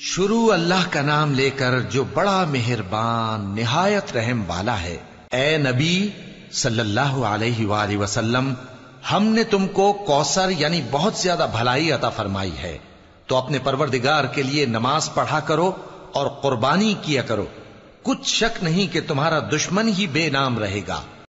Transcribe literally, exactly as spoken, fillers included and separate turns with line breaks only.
शुरू अल्लाह का नाम लेकर जो बड़ा मेहरबान निहायत रहम वाला है। ए नबी सल्लल्लाहु अलैहि वालैहि वसल्लम, हमने तुमको कौसर यानी बहुत ज्यादा भलाई अता फरमाई है, तो अपने परवरदिगार के लिए नमाज पढ़ा करो और कुर्बानी किया करो। कुछ शक नहीं कि तुम्हारा दुश्मन ही बेनाम रहेगा।